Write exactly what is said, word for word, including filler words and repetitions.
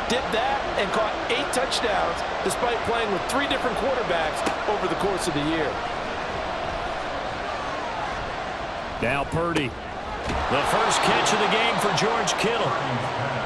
did that and caught eight touchdowns despite playing with three different quarterbacks over the course of the year. Now Purdy. The first catch of the game for George Kittle.